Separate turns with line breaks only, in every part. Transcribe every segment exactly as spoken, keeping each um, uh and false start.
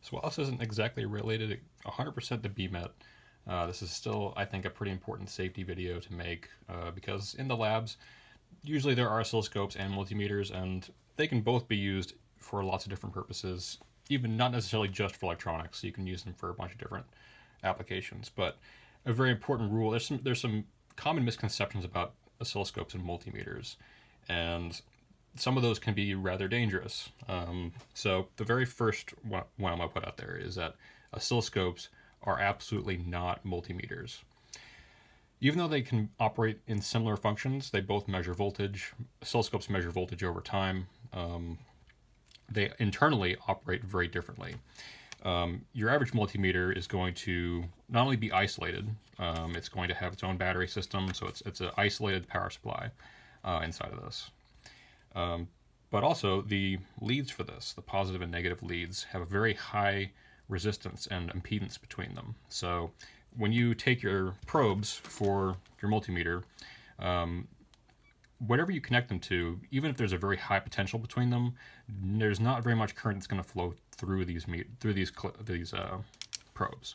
So while this isn't exactly related one hundred percent to B M E T, uh, this is still, I think, a pretty important safety video to make uh, because in the labs, usually there are oscilloscopes and multimeters, and they can both be used for lots of different purposes, even not necessarily just for electronics. So you can use them for a bunch of different applications. But a very important rule, there's some, there's some common misconceptions about oscilloscopes and multimeters, and some of those can be rather dangerous. Um, so the very first one, one I'm going to put out there is that oscilloscopes are absolutely not multimeters. Even though they can operate in similar functions, they both measure voltage. Oscilloscopes measure voltage over time. Um, they internally operate very differently. Um, your average multimeter is going to not only be isolated, um, it's going to have its own battery system, so it's, it's an isolated power supply uh, inside of this. Um, but also the leads for this, the positive and negative leads, have a very high resistance and impedance between them. So when you take your probes for your multimeter, um, whatever you connect them to, even if there's a very high potential between them, there's not very much current that's going to flow through these through these these uh, probes,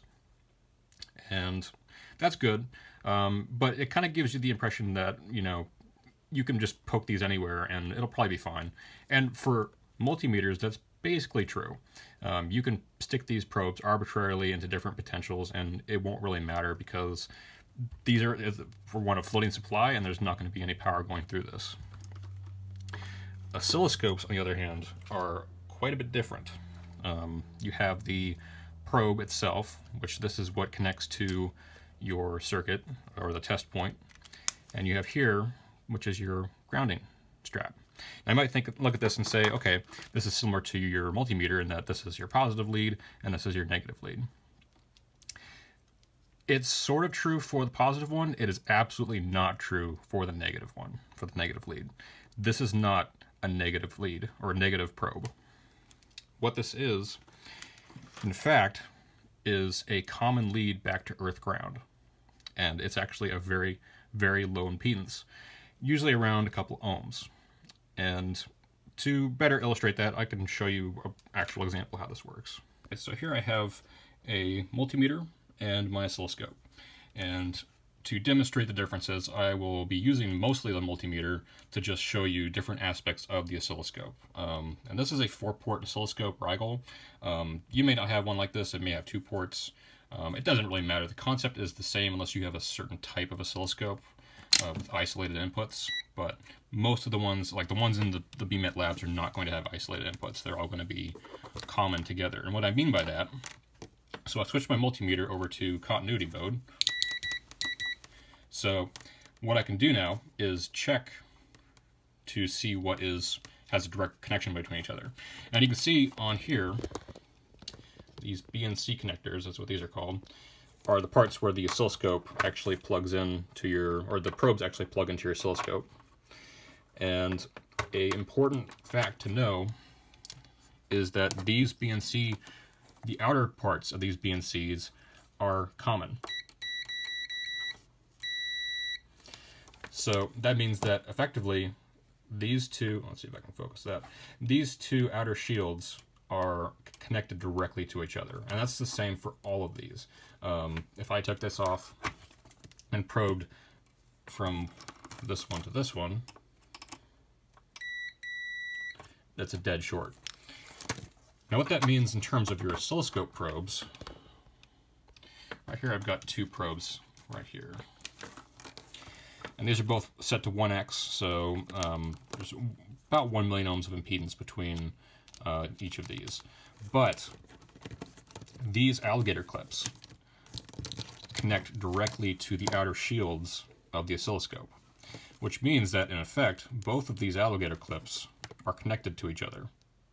and that's good. Um, but it kind of gives you the impression that, you know, you can just poke these anywhere and it'll probably be fine. And for multimeters, that's basically true. Um, you can stick these probes arbitrarily into different potentials and it won't really matter because these are, for one, a floating supply and there's not going to be any power going through this. Oscilloscopes, on the other hand, are quite a bit different. Um, you have the probe itself, which this is what connects to your circuit or the test point, and you have here, which is your grounding strap. Now, I might think, look at this and say, okay, this is similar to your multimeter in that this is your positive lead and this is your negative lead. It's sort of true for the positive one. It is absolutely not true for the negative one, for the negative lead. This is not a negative lead or a negative probe. What this is, in fact, is a common lead back to earth ground. And it's actually a very, very low impedance, usually around a couple ohms. And to better illustrate that, I can show you an actual example of how this works. Okay, so here I have a multimeter and my oscilloscope. And to demonstrate the differences, I will be using mostly the multimeter to just show you different aspects of the oscilloscope. Um, and this is a four-port oscilloscope Rigel. Um, you may not have one like this. It may have two ports. Um, it doesn't really matter. The concept is the same unless you have a certain type of oscilloscope uh, with isolated inputs. But most of the ones, like the ones in the, the B M E T labs, are not going to have isolated inputs. They're all going to be common together. And what I mean by that, so I've switched my multimeter over to continuity mode. So what I can do now is check to see what is has a direct connection between each other. And you can see on here, these B and C connectors, that's what these are called, are the parts where the oscilloscope actually plugs in to your, or the probes actually plug into your oscilloscope. And a important fact to know is that these B and C, the outer parts of these B and Cs are common. So that means that effectively these two, let's see if I can focus that, these two outer shields are connected directly to each other. And that's the same for all of these. Um, if I took this off and probed from this one to this one, that's a dead short. Now what that means in terms of your oscilloscope probes, right here I've got two probes right here. And these are both set to one X, so um, there's about one million ohms of impedance between uh, each of these. But these alligator clips connect directly to the outer shields of the oscilloscope, which means that, in effect, both of these alligator clips are connected to each other.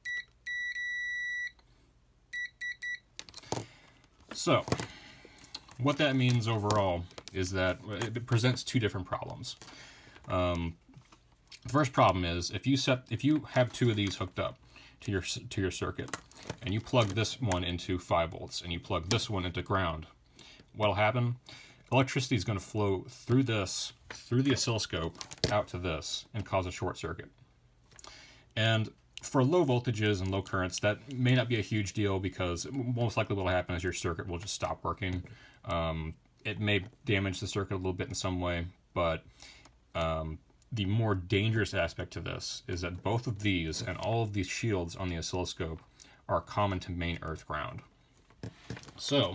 So, what that means overall is that it presents two different problems. Um, the first problem is if you set, if you have two of these hooked up to your to your circuit, and you plug this one into five volts, and you plug this one into ground, what'll happen? Electricity is going to flow through this, through the oscilloscope, out to this, and cause a short circuit. And for low voltages and low currents, that may not be a huge deal because most likely what will happen is your circuit will just stop working. Um, it may damage the circuit a little bit in some way, but um, the more dangerous aspect to this is that both of these and all of these shields on the oscilloscope are common to main earth ground. So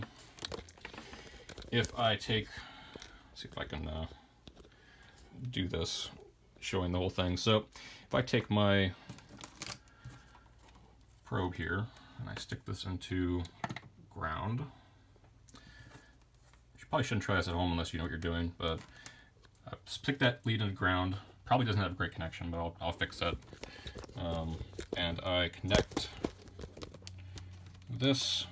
if I take, let's see if I can uh, do this, showing the whole thing. So if I take my probe here and I stick this into ground, you probably shouldn't try this at home unless you know what you're doing, but I stick that lead into ground. Probably doesn't have a great connection, but I'll, I'll fix that. Um, and I connect this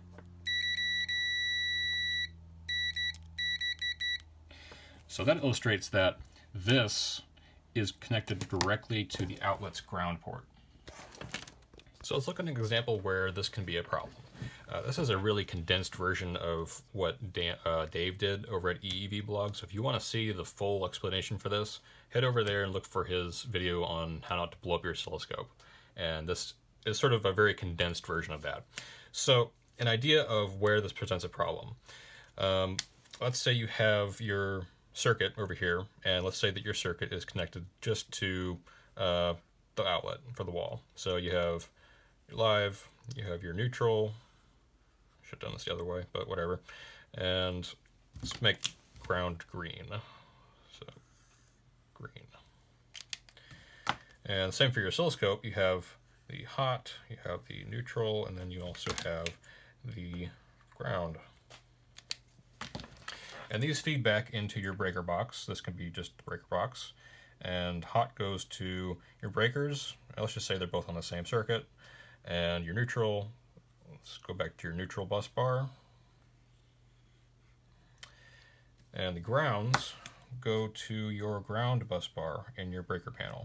so that illustrates that this is connected directly to the outlet's ground port. So let's look at an example where this can be a problem. Uh, this is a really condensed version of what Dan, uh, Dave did over at EEVblog. So if you want to see the full explanation for this, head over there and look for his video on how not to blow up your oscilloscope. And this is sort of a very condensed version of that. So an idea of where this presents a problem. Um, let's say you have your circuit over here, and let's say that your circuit is connected just to uh, the outlet for the wall. So you have your live, you have your neutral. Should have done this the other way, but whatever. And let's make ground green. So green. And same for your oscilloscope. You have the hot, you have the neutral, and then you also have the ground. And these feed back into your breaker box. This can be just the breaker box. And hot goes to your breakers. Let's just say they're both on the same circuit. And your neutral, let's go back to your neutral bus bar. And the grounds go to your ground bus bar in your breaker panel.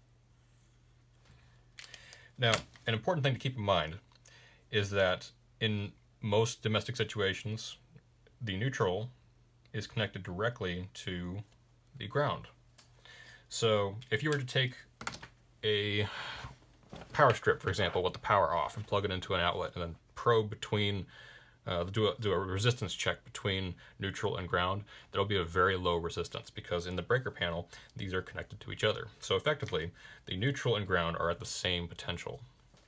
Now, an important thing to keep in mind is that in most domestic situations, the neutral is connected directly to the ground. So if you were to take a power strip, for example, with the power off and plug it into an outlet and then probe between, uh, do, a, do a resistance check between neutral and ground, there'll be a very low resistance because in the breaker panel, these are connected to each other. So effectively, the neutral and ground are at the same potential.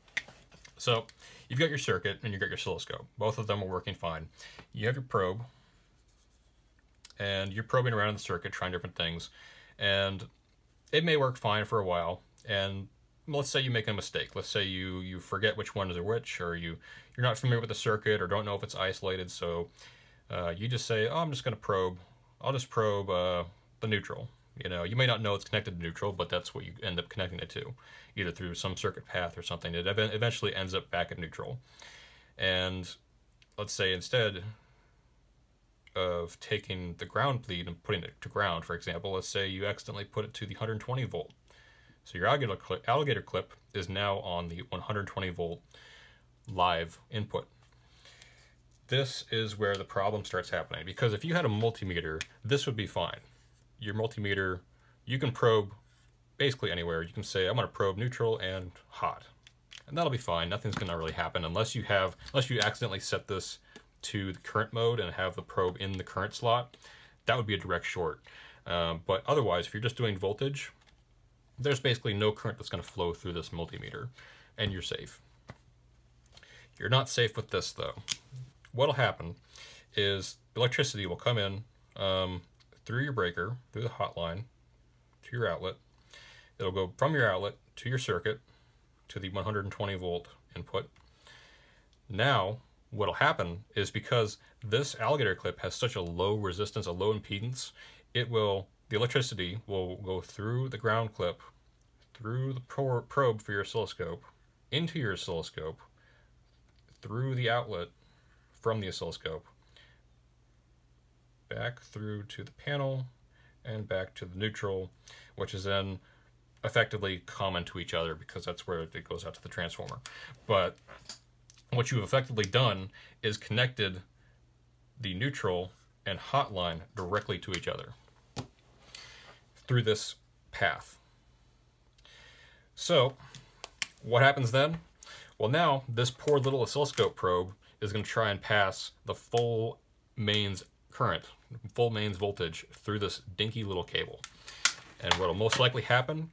So you've got your circuit and you've got your oscilloscope. Both of them are working fine. You have your probe, and you're probing around in the circuit, trying different things, and it may work fine for a while, and let's say you make a mistake. Let's say you you forget which one is which, or you you're not familiar with the circuit or don't know if it's isolated, so uh, you just say, oh, I'm just going to probe, I'll just probe uh, the neutral. You know, you may not know it's connected to neutral, but that's what you end up connecting it to, either through some circuit path or something. It ev eventually ends up back at neutral. And let's say instead of taking the ground lead and putting it to ground, for example, let's say you accidentally put it to the one hundred twenty volt. So your alligator clip, alligator clip is now on the one hundred twenty volt live input. This is where the problem starts happening, because if you had a multimeter, this would be fine. Your multimeter, you can probe basically anywhere. You can say, I'm going to probe neutral and hot, and that'll be fine. Nothing's going to really happen unless you have, unless you accidentally set this to the current mode and have the probe in the current slot. That would be a direct short. Um, but otherwise, if you're just doing voltage, there's basically no current that's going to flow through this multimeter, and you're safe. You're not safe with this, though. What'll happen is electricity will come in um, through your breaker, through the hot line, to your outlet. It'll go from your outlet to your circuit, to the one hundred twenty volt input. Now, what'll happen is because this alligator clip has such a low resistance, a low impedance, it will, the electricity will go through the ground clip, through the pro probe for your oscilloscope, into your oscilloscope, through the outlet from the oscilloscope, back through to the panel, and back to the neutral, which is then effectively common to each other because that's where it goes out to the transformer. But what you've effectively done is connected the neutral and hot line directly to each other through this path. So what happens then? Well, now this poor little oscilloscope probe is going to try and pass the full mains current, full mains voltage through this dinky little cable. And what will most likely happen,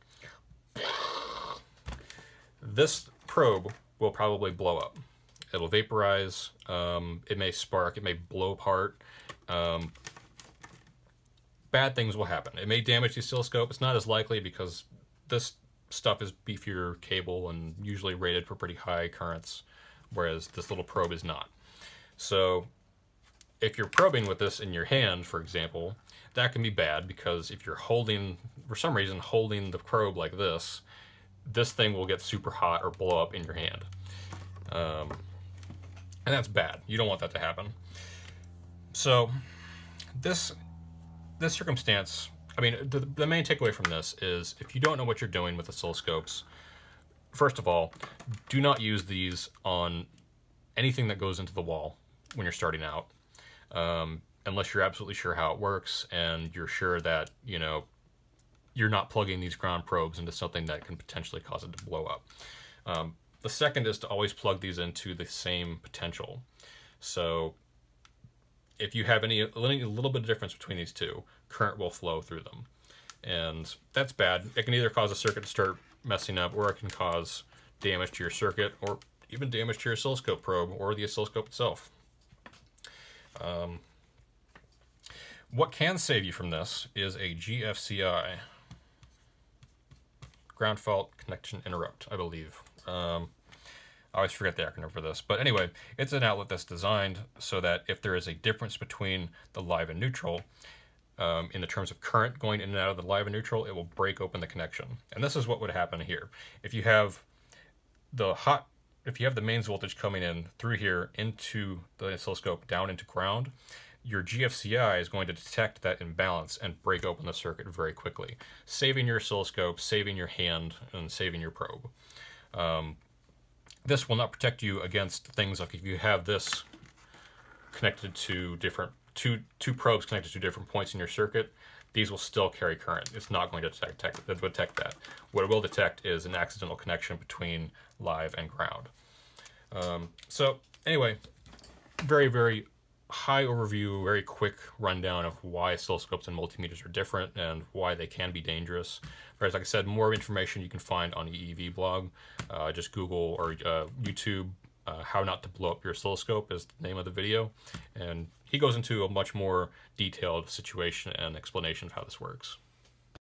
this probe will probably blow up. It'll vaporize, um, it may spark, it may blow apart. Um, bad things will happen. It may damage the oscilloscope. It's not as likely because this stuff is beefier cable and usually rated for pretty high currents, whereas this little probe is not. So if you're probing with this in your hand, for example, that can be bad because if you're holding, for some reason, holding the probe like this, this thing will get super hot or blow up in your hand. Um, and that's bad. You don't want that to happen. So this, this circumstance, I mean, the, the main takeaway from this is if you don't know what you're doing with oscilloscopes, first of all, do not use these on anything that goes into the wall when you're starting out, um, unless you're absolutely sure how it works and you're sure that, you know, you're not plugging these ground probes into something that can potentially cause it to blow up. Um, the second is to always plug these into the same potential. So if you have any, any little bit of difference between these two, current will flow through them. And that's bad. It can either cause a circuit to start messing up, or it can cause damage to your circuit, or even damage to your oscilloscope probe or the oscilloscope itself. Um, what can save you from this is a G F C I, ground fault connection interrupt, I believe. Um, I always forget the acronym for this, but anyway, it's an outlet that's designed so that if there is a difference between the live and neutral, um, in the terms of current going in and out of the live and neutral, it will break open the connection. And this is what would happen here. If you have the hot, if you have the mains voltage coming in through here into the oscilloscope down into ground, your G F C I is going to detect that imbalance and break open the circuit very quickly, saving your oscilloscope, saving your hand, and saving your probe. Um, this will not protect you against things like if you have this connected to different, two, two probes connected to different points in your circuit, these will still carry current. It's not going to detect, detect that. What it will detect is an accidental connection between live and ground. Um, so anyway, very, very high overview, very quick rundown of why oscilloscopes and multimeters are different and why they can be dangerous. Whereas, like I said, more information you can find on EEVblog. Uh, just Google or uh, YouTube, uh, how not to blow up your oscilloscope is the name of the video. And he goes into a much more detailed situation and explanation of how this works.